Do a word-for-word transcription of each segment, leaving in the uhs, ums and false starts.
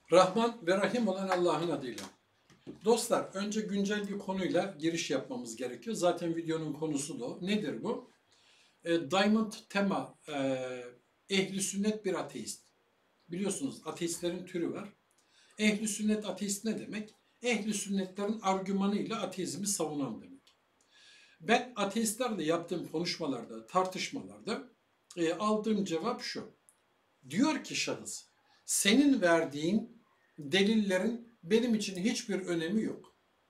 Rahman ve Rahim olan Allah'ın adıyla. Dostlar, önce güncel bir konuyla giriş yapmamız gerekiyor. Zaten videonun konusu da o. Nedir bu? E, Diamond Tema, e, ehli sünnet bir ateist. Biliyorsunuz ateistlerin türü var. Ehli sünnet ateist ne demek? Ehli sünnetlerin argümanıyla ateizmi savunan demek. Ben ateistlerle yaptığım konuşmalarda, tartışmalarda e, aldığım cevap şu. Diyor ki şahıs, senin verdiğin delillerin benim için hiçbir önemi yok.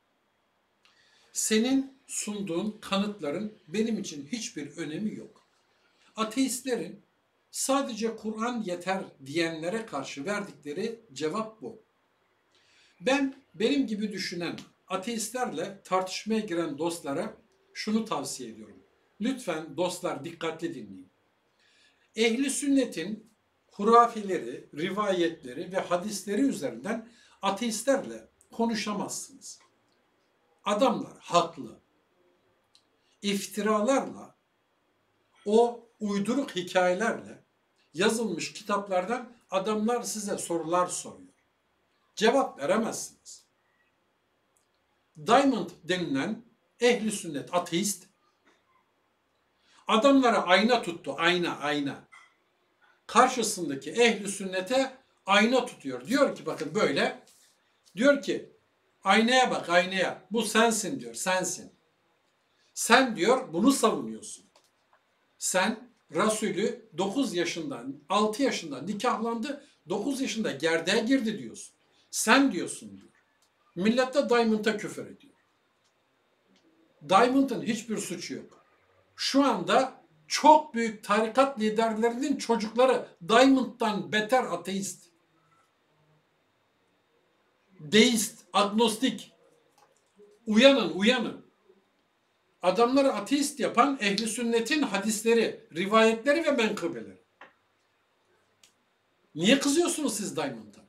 Senin sunduğun kanıtların benim için hiçbir önemi yok. Ateistlerin sadece Kur'an yeter diyenlere karşı verdikleri cevap bu. Ben benim gibi düşünen ateistlerle tartışmaya giren dostlara şunu tavsiye ediyorum. Lütfen dostlar dikkatli dinleyin. Ehli sünnetin hurafeleri, rivayetleri ve hadisleri üzerinden ateistlerle konuşamazsınız. Adamlar haklı. İftiralarla, o uyduruk hikayelerle yazılmış kitaplardan adamlar size sorular soruyor. Cevap veremezsiniz. Diamond denilen ehli sünnet ateist adamlara ayna tuttu, ayna, ayna. Karşısındaki ehli sünnete ayna tutuyor. Diyor ki bakın böyle, diyor ki aynaya bak, aynaya, bu sensin diyor, sensin. Sen diyor bunu savunuyorsun. Sen Resulü dokuz yaşından, altı yaşında nikahlandı, dokuz yaşında gerdeğe girdi diyorsun. Sen diyorsun diyor. Millet de Diamond'a küfür ediyor. Diamond'ın hiçbir suçu yok. Şu anda çok büyük tarikat liderlerinin çocukları Diamond'dan beter ateist. Deist, agnostik. Uyanın, uyanın. Adamları ateist yapan ehli sünnetin hadisleri, rivayetleri ve menkıbeleri. Niye kızıyorsunuz siz Diamond'a?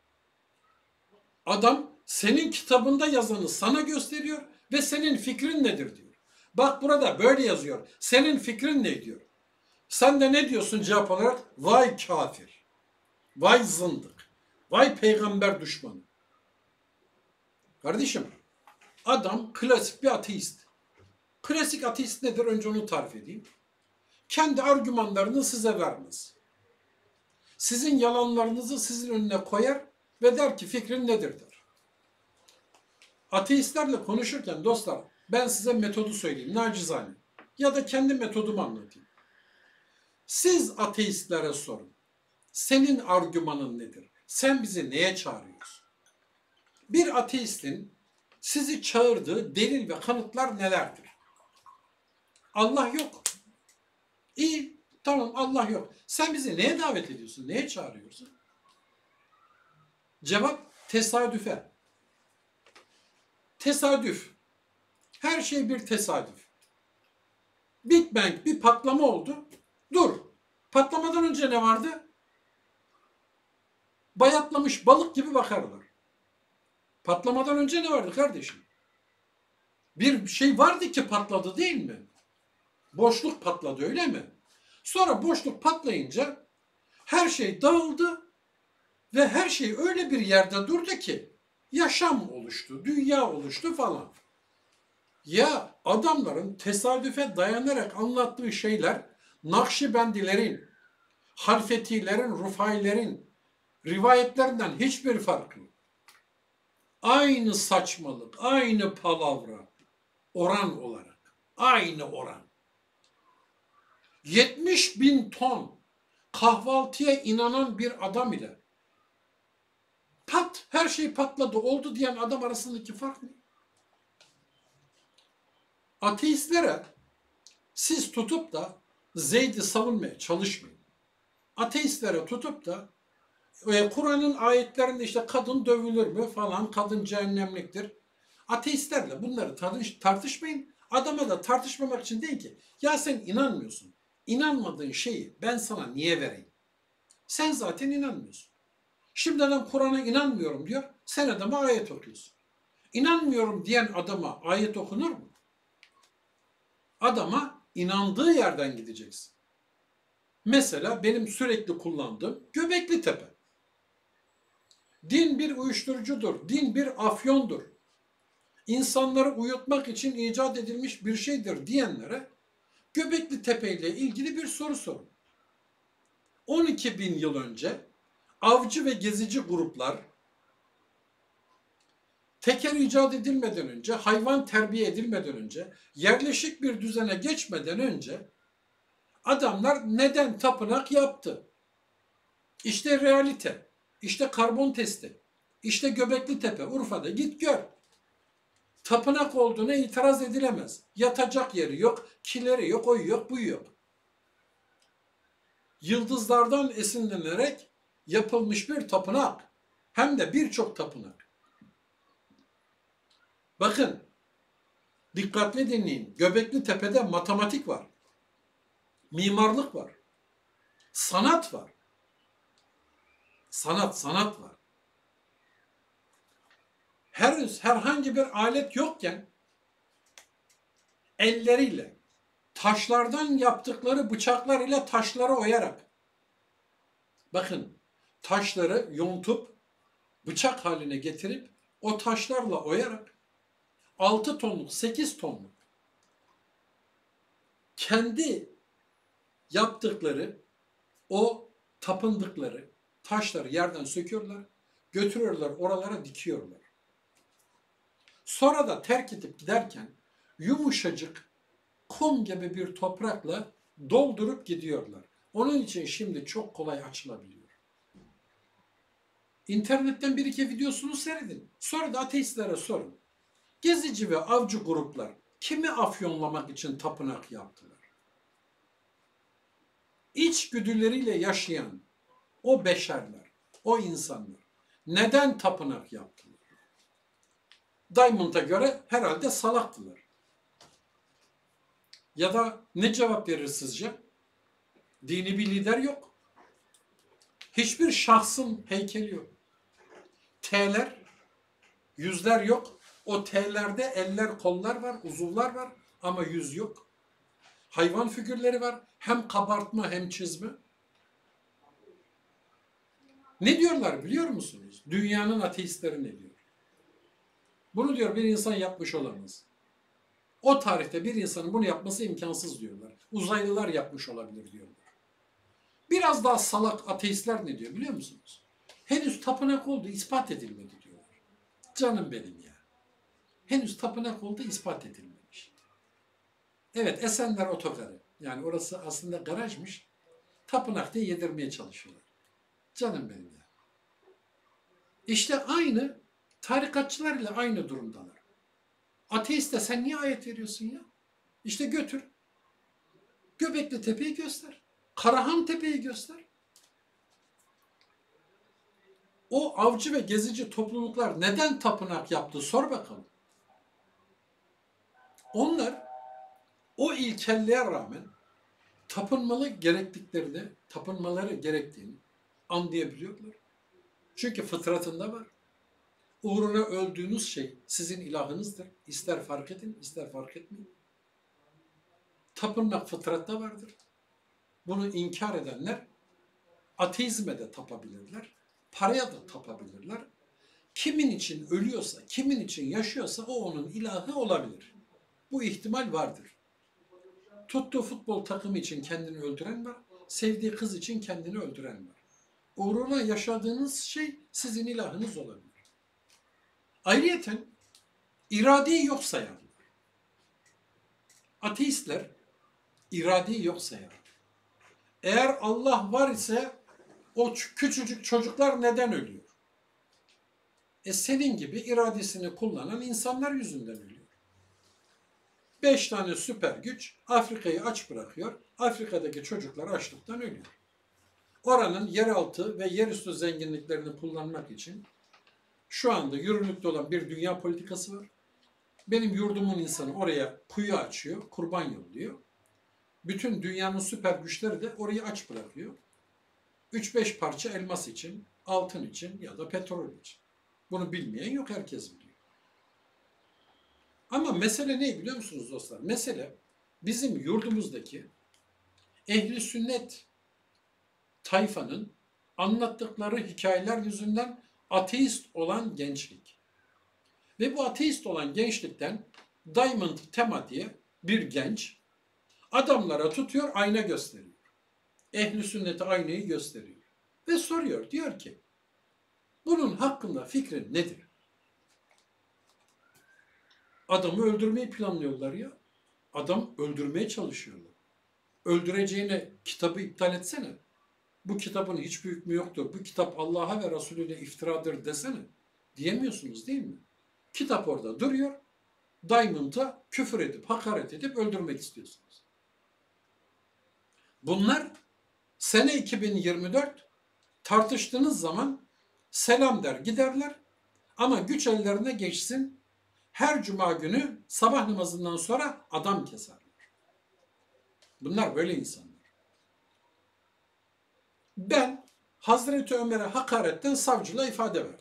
Adam senin kitabında yazanı sana gösteriyor ve senin fikrin nedir diyor. Bak burada böyle yazıyor. Senin fikrin ne diyor? Sen de ne diyorsun cevap olarak? Vay kafir. Vay zındık. Vay peygamber düşmanı. Kardeşim, adam klasik bir ateist. Klasik ateist nedir? Önce onu tarif edeyim. Kendi argümanlarını size vermez. Sizin yalanlarınızı sizin önüne koyar ve der ki fikrin nedir der. Ateistlerle konuşurken dostlar ben size metodu söyleyeyim nacizane. Ya da kendi metodumu anlatayım. Siz ateistlere sorun. Senin argümanın nedir? Sen bizi neye çağırıyorsun? Bir ateistin sizi çağırdığı delil ve kanıtlar nelerdir? Allah yok. İyi, tamam Allah yok. Sen bizi neye davet ediyorsun? Neye çağırıyorsun? Cevap tesadüfe. Tesadüf. Her şey bir tesadüf. Big Bang bir patlama oldu. Dur. Patlamadan önce ne vardı? Bayatlamış balık gibi bakarlar. Patlamadan önce ne vardı kardeşim? Bir şey vardı ki patladı değil mi? Boşluk patladı öyle mi? Sonra boşluk patlayınca her şey dağıldı ve her şey öyle bir yerde durdu ki yaşam oluştu, dünya oluştu falan. Ya adamların tesadüfe dayanarak anlattığı şeyler Nakşibendilerin, Halfetilerin, Rufailerin rivayetlerinden hiçbir farkı yok. Aynı saçmalık, aynı palavra oran olarak, aynı oran. yetmiş bin ton kahvaltıya inanan bir adam ile pat her şey patladı oldu diyen adam arasındaki fark ne? Ateistlere siz tutup da Zeyd'i savunmaya çalışmayın. Ateistlere tutup da e, Kur'an'ın ayetlerinde işte kadın dövülür mü falan, kadın cehennemliktir. Ateistlerle bunları tartış, tartışmayın. Adama da tartışmamak için değil ki. Ya sen inanmıyorsun. İnanmadığın şeyi ben sana niye vereyim? Sen zaten inanmıyorsun. Şimdiden Kur'an'a inanmıyorum diyor. Sen adama ayet okuyorsun. İnanmıyorum diyen adama ayet okunur mu? Adama inandığı yerden gideceksin. Mesela benim sürekli kullandığım Göbekli Tepe. Din bir uyuşturucudur. Din bir afyondur. İnsanları uyutmak için icat edilmiş bir şeydir diyenlere Göbekli Tepe ile ilgili bir soru sorun. on iki bin yıl önce avcı ve gezici gruplar teker icat edilmeden önce, hayvan terbiye edilmeden önce, yerleşik bir düzene geçmeden önce adamlar neden tapınak yaptı? İşte realite, işte karbon testi, işte Göbekli Tepe, Urfa'da git gör. Tapınak olduğuna itiraz edilemez. Yatacak yeri yok, kileri yok, oyu yok, buyu yok. Yıldızlardan esinlenerek yapılmış bir tapınak. Hem de birçok tapınak. Bakın, dikkatli dinleyin. Göbekli Tepe'de matematik var. Mimarlık var. Sanat var. Sanat, sanat var. Henüz herhangi bir alet yokken elleriyle, taşlardan yaptıkları bıçaklar ile taşları oyarak, bakın, taşları yontup bıçak haline getirip o taşlarla oyarak altı tonluk, sekiz tonluk kendi yaptıkları o tapındıkları taşları yerden söküyorlar, götürüyorlar, oralara dikiyorlar. Sonra da terk edip giderken yumuşacık kum gibi bir toprakla doldurup gidiyorlar. Onun için şimdi çok kolay açılabiliyor. İnternetten bir iki videosunu seyredin. Sonra da ateistlere sorun. Gezici ve avcı gruplar kimi afyonlamak için tapınak yaptılar? İçgüdüleriyle yaşayan o beşerler, o insanlar neden tapınak yaptılar? Diamond'a göre herhalde salaktılar. Ya da ne cevap verir sizce? Dini bir lider yok. Hiçbir şahsın heykeli yok. T'ler, yüzler yok. O T'lerde eller, kollar var, uzuvlar var ama yüz yok. Hayvan figürleri var. Hem kabartma hem çizme. Ne diyorlar biliyor musunuz? Dünyanın ateistleri ne diyor? Bunu diyor bir insan yapmış olamaz. O tarihte bir insanın bunu yapması imkansız diyorlar. Uzaylılar yapmış olabilir diyorlar. Biraz daha salak ateistler ne diyor biliyor musunuz? Henüz tapınak oldu, ispat edilmedi diyorlar. Canım benim ya. Henüz tapınak oldu, ispat edilmemiş. Evet, Esenler Otogarı. Yani orası aslında garajmış. Tapınak diye yedirmeye çalışıyorlar. Canım benim ya. İşte aynı tarikatçılar ile aynı durumdalar. Ateiste sen niye ayet veriyorsun ya? İşte götür. Göbekli Tepe'yi göster. Karahan Tepe'yi göster. O avcı ve gezici topluluklar neden tapınak yaptı? Sor bakalım. Onlar o ilkelliğe rağmen tapınmalı gerektiklerini, tapınmaları gerektiğini anlayabiliyorlar. Çünkü fıtratında var. Uğruna öldüğünüz şey sizin ilahınızdır. İster fark edin, ister fark etmeyin. Tapınmak fıtratta vardır. Bunu inkar edenler ateizme de tapabilirler. Paraya da tapabilirler. Kimin için ölüyorsa, kimin için yaşıyorsa o onun ilahı olabilir. Bu ihtimal vardır. Tuttuğu futbol takımı için kendini öldüren var. Sevdiği kız için kendini öldüren var. Uğruna yaşadığınız şey sizin ilahınız olabilir. Ayrıyeten iradeyi yok sayarlar. Ateistler iradeyi yok sayar. Eğer Allah var ise o küçücük çocuklar neden ölüyor? E senin gibi iradesini kullanan insanlar yüzünden ölüyor. Beş tane süper güç Afrika'yı aç bırakıyor. Afrika'daki çocuklar açlıktan ölüyor. Oranın yeraltı ve yerüstü zenginliklerini kullanmak için şu anda yürürlükte olan bir dünya politikası var. Benim yurdumun insanı oraya kuyu açıyor, kurban yolluyor. Bütün dünyanın süper güçleri de orayı aç bırakıyor. Üç beş parça elmas için, altın için ya da petrol için. Bunu bilmeyen yok, herkes biliyor. Ama mesele ne biliyor musunuz dostlar? Mesele bizim yurdumuzdaki ehli sünnet tayfanın anlattıkları hikayeler yüzünden ateist olan gençlik. Ve bu ateist olan gençlikten Diamond Tema diye bir genç adamlara tutuyor, ayna gösteriyor. Ehl-i sünnete aynayı gösteriyor. Ve soruyor, diyor ki bunun hakkında fikrin nedir? Adamı öldürmeyi planlıyorlar ya. Adam öldürmeye çalışıyorlar. Öldüreceğine kitabı iptal etsene. Bu kitabın hiçbir hükmü yoktur. Bu kitap Allah'a ve Resulüne iftiradır desene. Diyemiyorsunuz değil mi? Kitap orada duruyor. Diamond'a küfür edip, hakaret edip öldürmek istiyorsunuz. Bunlar sene iki bin yirmi dört tartıştığınız zaman selam der giderler ama güç ellerine geçsin her cuma günü sabah namazından sonra adam keserler. Bunlar böyle insanlar. Ben Hazreti Ömer'e hakaretten savcılığa ifade verdim.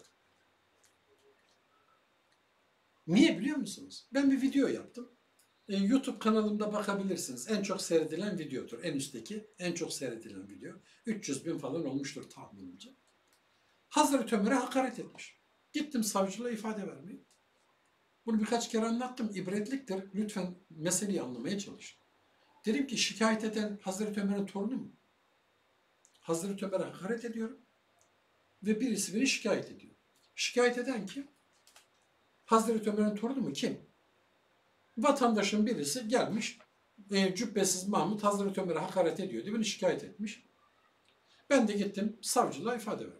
Niye biliyor musunuz? Ben bir video yaptım. E, YouTube kanalımda bakabilirsiniz. En çok seyredilen videodur. En üstteki en çok seyredilen video. üç yüz bin falan olmuştur tahminimce. Hazreti Ömer'e hakaret etmiş. Gittim savcılığa ifade vermeye. Bunu birkaç kere anlattım. İbretliktir. Lütfen meseleyi anlamaya çalışın. Dedim ki şikayet eden Hazreti Ömer'in torunu mu? Hazreti Ömer'e hakaret ediyorum. Ve birisi beni şikayet ediyor. Şikayet eden kim? Hazreti Ömer'in torunu mu? Kim? Vatandaşın birisi gelmiş, e, cübbesiz Mahmut Hazreti Ömer'e hakaret ediyor diye beni şikayet etmiş. Ben de gittim savcılığa ifade verdim.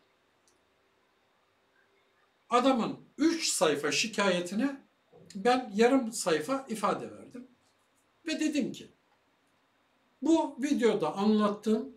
Adamın üç sayfa şikayetine ben yarım sayfa ifade verdim. Ve dedim ki bu videoda anlattığım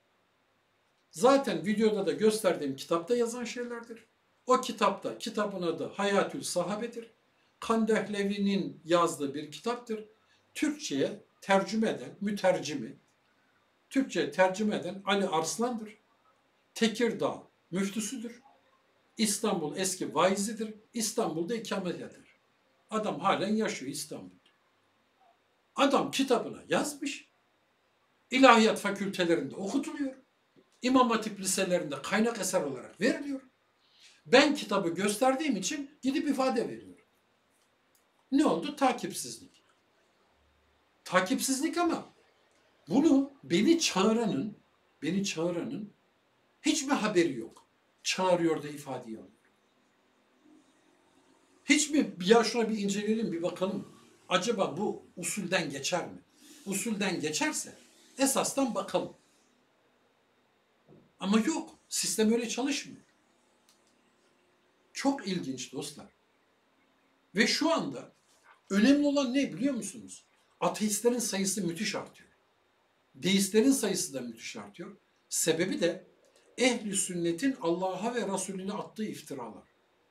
zaten videoda da gösterdiğim kitapta yazan şeylerdir. O kitapta, kitabın adı Hayatül Sahabe'dir. Kandehlevi'nin yazdığı bir kitaptır. Türkçe'ye tercüme eden, mütercimi, Türkçe'ye tercüme eden Ali Arslan'dır. Tekirdağ müftüsüdür. İstanbul eski vaizidir. İstanbul'da ikamet eder. Adam halen yaşıyor İstanbul'da. Adam kitabına yazmış. İlahiyat fakültelerinde okutuluyor. İmam Hatip liselerinde kaynak eser olarak veriliyor. Ben kitabı gösterdiğim için gidip ifade veriyorum. Ne oldu? Takipsizlik. Takipsizlik ama bunu beni çağıranın, beni çağıranın hiç mi haberi yok? Çağırıyor da ifadeyi alıyor. Hiç mi ya şuna bir inceleyelim, bir bakalım. Acaba bu usulden geçer mi? Usulden geçerse esasdan bakalım. Ama yok. Sistem öyle çalışmıyor. Çok ilginç dostlar. Ve şu anda önemli olan ne biliyor musunuz? Ateistlerin sayısı müthiş artıyor. Deistlerin sayısı da müthiş artıyor. Sebebi de ehl-i sünnetin Allah'a ve Resulüne attığı iftiralar.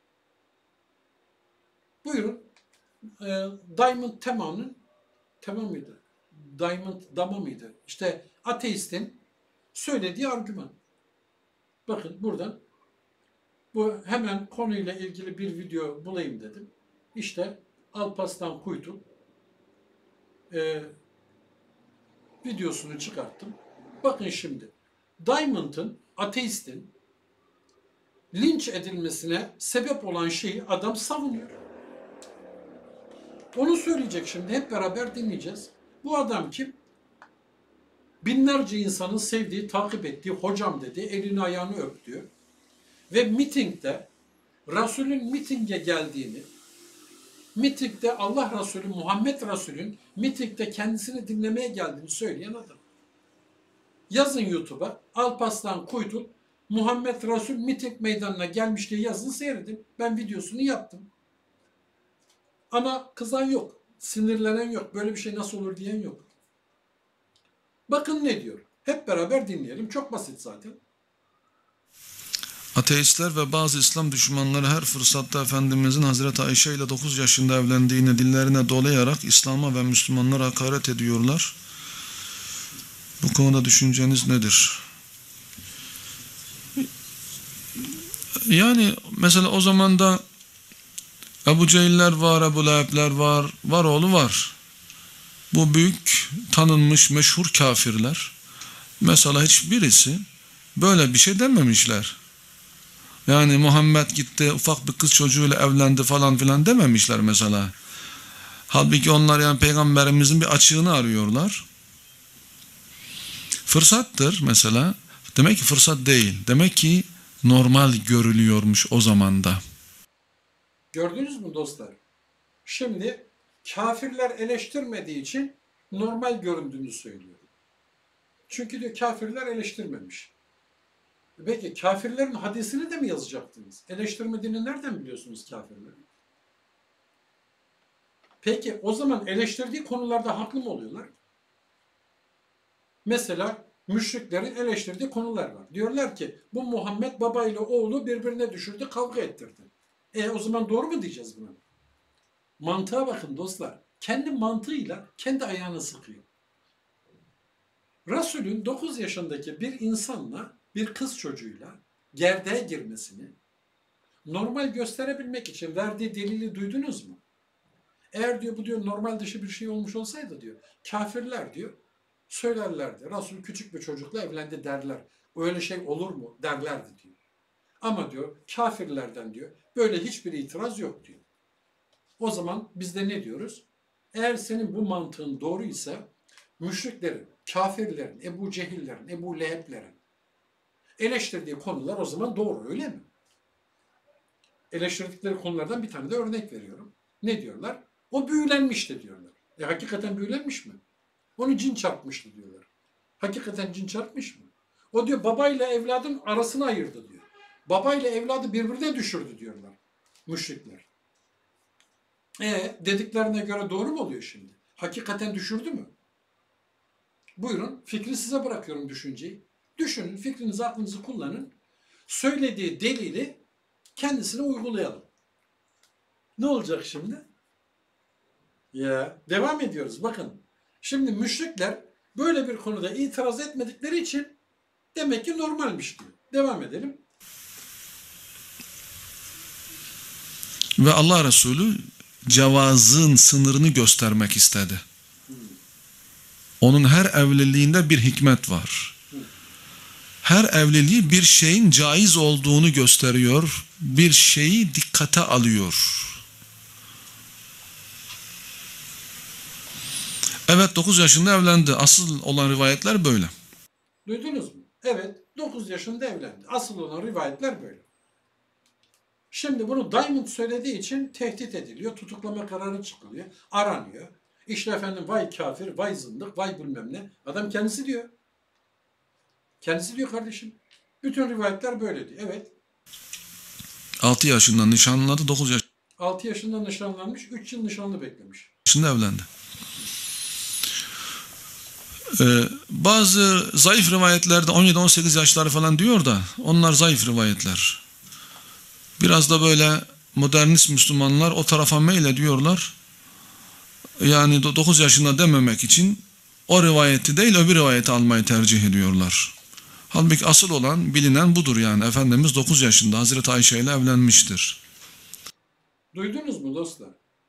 Buyurun. E, Diamond Tema'nın Tema mıydı? Diamond Dama mıydı? İşte ateistin söylediği argüman. Bakın buradan bu hemen konuyla ilgili bir video bulayım dedim. İşte Alparslan Kuytul e, videosunu çıkarttım. Bakın şimdi Diamond'ın, ateistin linç edilmesine sebep olan şeyi adam savunuyor. Onu söyleyecek şimdi. Hep beraber dinleyeceğiz. Bu adam kim? Binlerce insanın sevdiği, takip ettiği, hocam dediği, elini ayağını öptüğü ve mitingde Resul'ün mitinge geldiğini, mitingde Allah Resulü, Muhammed Resul'ün mitingde kendisini dinlemeye geldiğini söyleyen adam. Yazın YouTube'a Alparslan Kuytul Muhammed Resul miting meydanına gelmiş diye yazın, seyredin. Ben videosunu yaptım. Ama kızan yok, sinirlenen yok, böyle bir şey nasıl olur diyen yok. Bakın ne diyor. Hep beraber dinleyelim. Çok basit zaten. Ateistler ve bazı İslam düşmanları her fırsatta Efendimizin Hazreti Ayşe ile dokuz yaşında evlendiğini dillerine dolayarak İslam'a ve Müslümanlara hakaret ediyorlar. Bu konuda düşünceniz nedir? Yani mesela o zaman da Ebu Cehiller var, Ebu Leheb'ler var, var oğlu var. Bu büyük, tanınmış, meşhur kafirler. Mesela hiçbirisi böyle bir şey dememişler. Yani Muhammed gitti ufak bir kız çocuğuyla evlendi falan filan dememişler mesela. Halbuki onlar yani peygamberimizin bir açığını arıyorlar. Fırsattır mesela. Demek ki fırsat değil. Demek ki normal görülüyormuş o zamanda. Gördünüz mü dostlar? Şimdi kafirler eleştirmediği için normal göründüğünü söylüyor. Çünkü diyor kafirler eleştirmemiş. Peki kafirlerin hadisini de mi yazacaktınız? Eleştirmediğini nereden biliyorsunuz kafirlerin? Peki o zaman eleştirdiği konularda haklı mı oluyorlar? Mesela müşriklerin eleştirdiği konular var. Diyorlar ki bu Muhammed baba ile oğlu birbirine düşürdü, kavga ettirdi. E o zaman doğru mu diyeceğiz buna? Mantığa bakın dostlar. Kendi mantığıyla kendi ayağını sıkıyor. Resul'ün dokuz yaşındaki bir insanla, bir kız çocuğuyla gerdeğe girmesini normal gösterebilmek için verdiği delili duydunuz mu? Eğer diyor bu diyor normal dışı bir şey olmuş olsaydı diyor, kafirler diyor söylerlerdi. Resul küçük bir çocukla evlendi derler. Öyle şey olur mu derlerdi diyor. Ama diyor kafirlerden diyor böyle hiçbir itiraz yok diyor. O zaman biz de ne diyoruz? Eğer senin bu mantığın doğru ise müşriklerin, kafirlerin, Ebu Cehillerin, Ebu Leheb'lerin eleştirdiği konular o zaman doğru öyle mi? Eleştirdikleri konulardan bir tane de örnek veriyorum. Ne diyorlar? O büyülenmişti diyorlar. E hakikaten büyülenmiş mi? Onu cin çarpmıştı diyorlar. Hakikaten cin çarpmış mı? O diyor babayla evladın arasını ayırdı diyor. Babayla evladı birbirine düşürdü diyorlar müşrikler. E dediklerine göre doğru mu oluyor şimdi? Hakikaten düşürdü mü? Buyurun fikri size bırakıyorum düşünceyi. Düşünün, fikrinizi, aklınızı kullanın. Söylediği delili kendisine uygulayalım. Ne olacak şimdi? Ya devam ediyoruz bakın. Şimdi müşrikler böyle bir konuda itiraz etmedikleri için demek ki normalmiş diyor. Devam edelim. Ve Allah Resulü cevazın sınırını göstermek istedi. Onun her evliliğinde bir hikmet var. Her evliliği bir şeyin caiz olduğunu gösteriyor, bir şeyi dikkate alıyor. Evet dokuz yaşında evlendi. Asıl olan rivayetler böyle. Duydunuz mu? Evet dokuz yaşında evlendi. Asıl olan rivayetler böyle. Şimdi bunu Diamond söylediği için tehdit ediliyor. Tutuklama kararı çıkılıyor. Aranıyor. İşte efendim vay kafir, vay zındık, vay bilmem ne. Adam kendisi diyor. Kendisi diyor kardeşim. Bütün rivayetler böyle diyor. Evet. altı yaşında nişanlandı, dokuz altı yaşında nişanlanmış, üç yıl nişanlı beklemiş. yaşında evlendi. Ee, bazı zayıf rivayetlerde on yedi on sekiz yaşları falan diyor da onlar zayıf rivayetler. Biraz da böyle modernist Müslümanlar o tarafa meylediyorlar. Yani dokuz yaşında dememek için o rivayeti değil öbür rivayeti almayı tercih ediyorlar. Halbuki asıl olan bilinen budur yani. Efendimiz dokuz yaşında Hazreti Ayşe ile evlenmiştir. Duydunuz mu dostlar?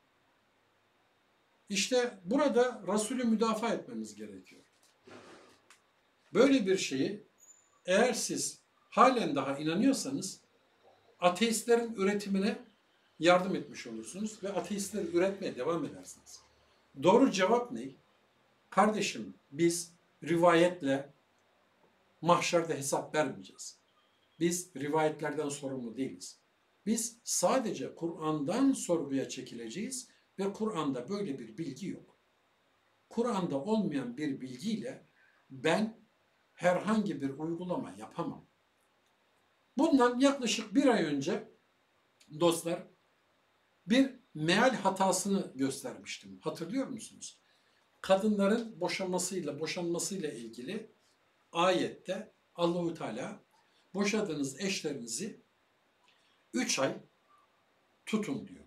İşte burada Resulü müdafaa etmemiz gerekiyor. Böyle bir şeyi eğer siz halen daha inanıyorsanız ateistlerin üretimine yardım etmiş olursunuz ve ateistleri üretmeye devam edersiniz. Doğru cevap ne? Kardeşim biz rivayetle mahşerde hesap vermeyeceğiz. Biz rivayetlerden sorumlu değiliz. Biz sadece Kur'an'dan sorguya çekileceğiz ve Kur'an'da böyle bir bilgi yok. Kur'an'da olmayan bir bilgiyle ben herhangi bir uygulama yapamam. Bundan yaklaşık bir ay önce dostlar bir meal hatasını göstermiştim. Hatırlıyor musunuz? Kadınların boşanmasıyla boşanmasıyla ilgili ayette Allahu Teala boşadığınız eşlerinizi üç ay tutun diyor.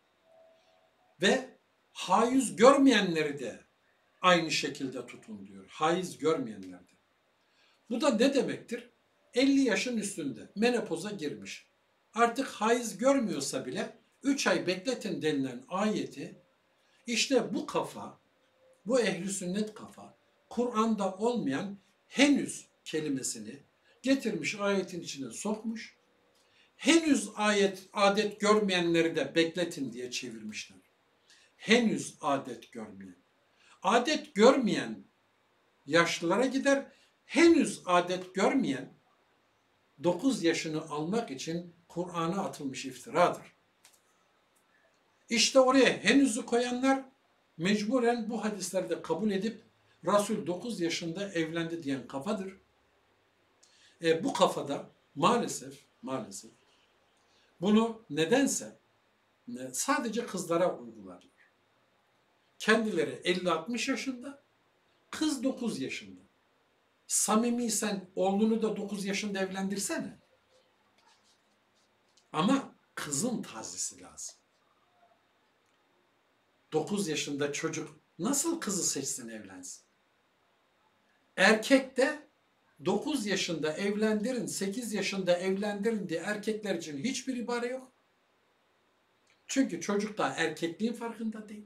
Ve haiz görmeyenleri de aynı şekilde tutun diyor. Haiz görmeyenler de. Bu da ne demektir? elli yaşın üstünde menopoza girmiş. Artık haiz görmüyorsa bile üç ay bekletin denilen ayeti işte bu kafa, bu ehli sünnet kafa Kur'an'da olmayan henüz kelimesini getirmiş ayetin içine sokmuş. henüz ayet, adet görmeyenleri de bekletin diye çevirmişler. Henüz adet görmeyen. Adet görmeyen yaşlılara gider, henüz adet görmeyen dokuz yaşını almak için Kur'an'a atılmış iftiradır. İşte oraya henüzü koyanlar mecburen bu hadislerde kabul edip Resul dokuz yaşında evlendi diyen kafadır. E, bu kafada maalesef maalesef bunu nedense sadece kızlara uygular. Kendileri elli altmış yaşında, kız dokuz yaşında. Samimiysen oğlunu da dokuz yaşında evlendirsene. Ama kızın tazisi lazım. dokuz yaşında çocuk nasıl kızı seçsin, evlensin? Erkek de dokuz yaşında evlendirin, sekiz yaşında evlendirin diye erkekler için hiçbir ibare yok. Çünkü çocuk da erkekliğin farkında değil.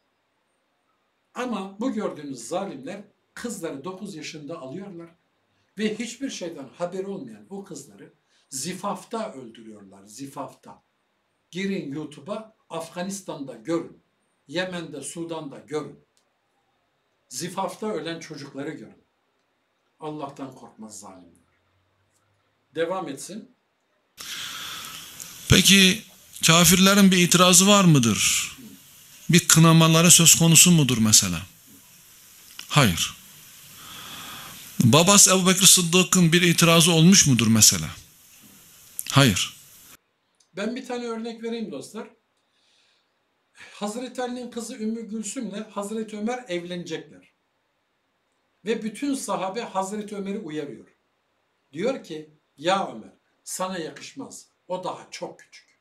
Ama bu gördüğünüz zalimler kızları dokuz yaşında alıyorlar ve hiçbir şeyden haberi olmayan o kızları zifafta öldürüyorlar, zifafta. Girin YouTube'a, Afganistan'da görün, Yemen'de, Sudan'da görün. Zifafta ölen çocukları görün. Allah'tan korkmaz zalimler. Devam etsin. Peki kafirlerin bir itirazı var mıdır? Bir kınamaları söz konusu mudur mesela? Hayır. Babası Ebu Bekir Sıddık'ın bir itirazı olmuş mudur mesela? Hayır. Ben bir tane örnek vereyim dostlar. Hazreti Ali'nin kızı Ümmü Gülsüm'le Hazreti Ömer evlenecekler. Ve bütün sahabe Hazreti Ömer'i uyarıyor. Diyor ki, ya Ömer sana yakışmaz. O daha çok küçük.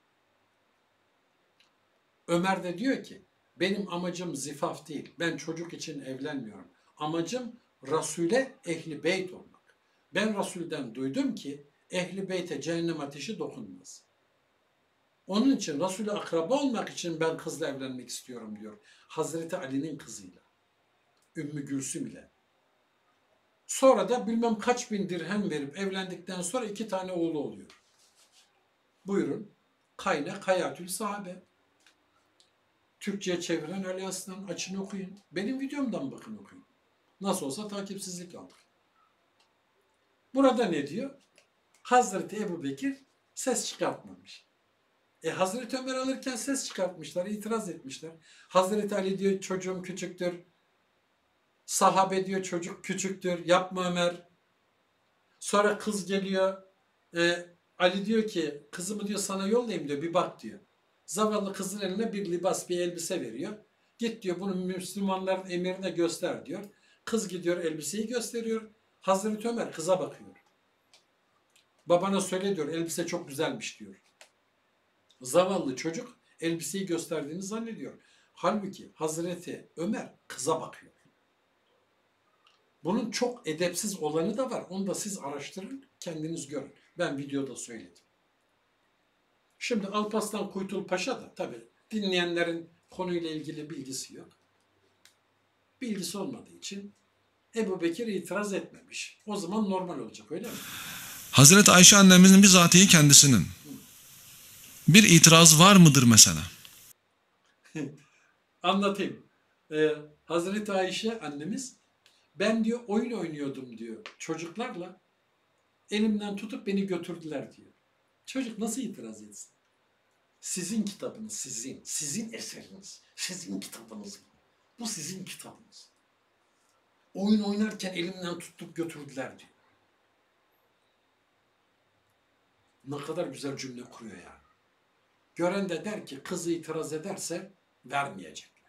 Ömer de diyor ki, benim amacım zifaf değil. Ben çocuk için evlenmiyorum. Amacım Resul'e ehli beyt olmak. Ben Resul'den duydum ki ehli beyte cehennem ateşi dokunmaz. Onun için Resul'e akraba olmak için ben kızla evlenmek istiyorum diyor. Hazreti Ali'nin kızıyla. Ümmü Gülsüm ile. Sonra da bilmem kaç bin dirhem verip evlendikten sonra iki tane oğlu oluyor. Buyurun. Kaynak Hayatül Sahabe. Türkçe'ye çeviren Ali Aslan, açın okuyun. Benim videomdan bakın okuyun. Nasıl olsa takipsizlik aldık. Burada ne diyor? Hazreti Ebu Bekir ses çıkartmamış. E Hazreti Ömer alırken ses çıkartmışlar, itiraz etmişler. Hazreti Ali diyor çocuğum küçüktür. Sahabe diyor çocuk küçüktür, yapma Ömer. Sonra kız geliyor. E, Ali diyor ki kızımı diyor sana yollayayım diyor, bir bak diyor. Zavallı kızın eline bir libas, bir elbise veriyor. Git diyor bunu Müslümanların emirine göster diyor. Kız gidiyor elbiseyi gösteriyor. Hazreti Ömer kıza bakıyor. Babana söyle diyor, elbise çok güzelmiş diyor. Zavallı çocuk elbiseyi gösterdiğini zannediyor. Halbuki Hazreti Ömer kıza bakıyor. Bunun çok edepsiz olanı da var. Onu da siz araştırın, kendiniz görün. Ben videoda söyledim. Şimdi Alparslan Kuytul Paşa da tabii dinleyenlerin konuyla ilgili bilgisi yok. Bilgisi olmadığı için Ebu Bekir itiraz etmemiş. O zaman normal olacak, öyle mi? Hazreti Ayşe annemizin bizatihi kendisinin bir itiraz var mıdır mesela? Anlatayım. Ee, Hazreti Ayşe annemiz, ben diyor oyun oynuyordum diyor çocuklarla, elimden tutup beni götürdüler diyor. Çocuk nasıl itiraz etsin? Sizin kitabınız, sizin, sizin eseriniz, sizin kitabınız. Bu sizin kitabınız. Oyun oynarken elimden tutup götürdüler diyor. Ne kadar güzel cümle kuruyor yani. Gören de der ki kızı itiraz ederse vermeyecekler.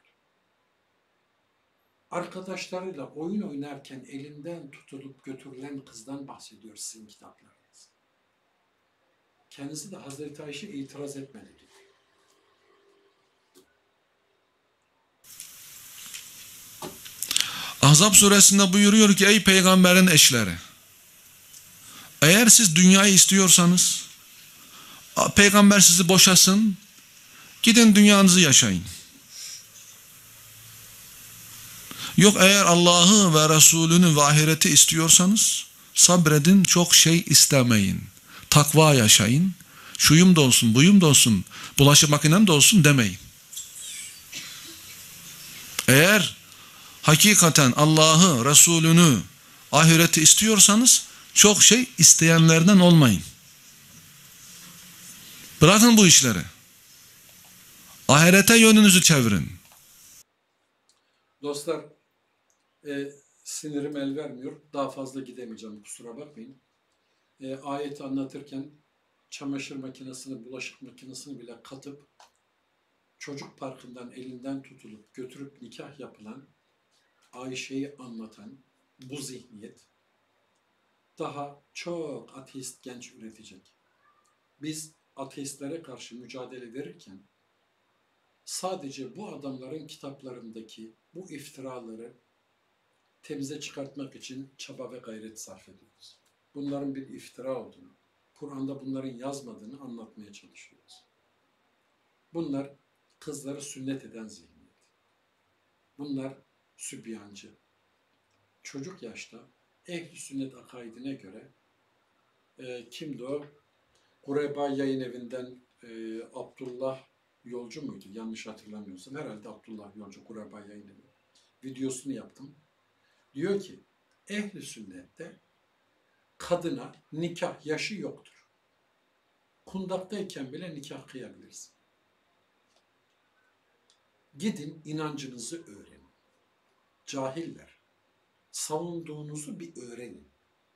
Arkadaşlarıyla oyun oynarken elinden tutulup götürülen kızdan bahsediyor sizin kitaplarınız. Kendisi de Hazreti Ayşe itiraz etmedi diyor. Ahzab suresinde buyuruyor ki ey peygamberin eşleri, eğer siz dünyayı istiyorsanız peygamber sizi boşasın, gidin dünyanızı yaşayın. Yok eğer Allah'ı ve Resulünü ve ahireti istiyorsanız sabredin, çok şey istemeyin. Takva yaşayın. şuyum da olsun, buyum da olsun, bulaşık makinem de olsun demeyin. Eğer hakikaten Allah'ı, Resulünü, ahireti istiyorsanız çok şey isteyenlerden olmayın. Bırakın bu işleri. Ahirete yönünüzü çevirin. Dostlar, e, sinirim el vermiyor. Daha fazla gidemeyeceğim, kusura bakmayın. E, ayeti anlatırken çamaşır makinesini, bulaşık makinesini bile katıp çocuk parkından elinden tutulup götürüp nikah yapılan Ayşe'yi anlatan bu zihniyet daha çok ateist genç üretecek. Biz ateistlere karşı mücadele verirken sadece bu adamların kitaplarındaki bu iftiraları temize çıkartmak için çaba ve gayret sarf ediyoruz. Bunların bir iftira olduğunu, Kur'an'da bunların yazmadığını anlatmaya çalışıyoruz. Bunlar kızları sünnet eden zihniyet. Bunlar sübyancı. Çocuk yaşta ehl-i sünnet akaidine göre e, kimdi o? Kureyba Yayın Evi'nden e, Abdullah Yolcu muydu? Yanlış hatırlamıyorsam. Herhalde Abdullah Yolcu, Kureyba Yayın Evi. Videosunu yaptım. Diyor ki, ehl-i sünnette kadına nikah yaşı yoktur. Kundaktayken bile nikah kıyabilirsin. Gidin inancınızı öğrenin. Cahiller, savunduğunuzu bir öğrenin.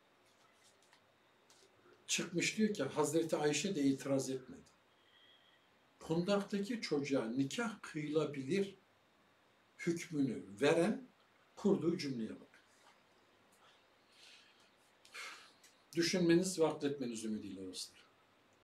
Çıkmış diyor ki Hazreti Ayşe de itiraz etmedi. Kundaktaki çocuğa nikah kıyılabilir hükmünü veren kurduğu cümleye bak. Düşünmeniz ve akletmeniz ümidiyle dostlar.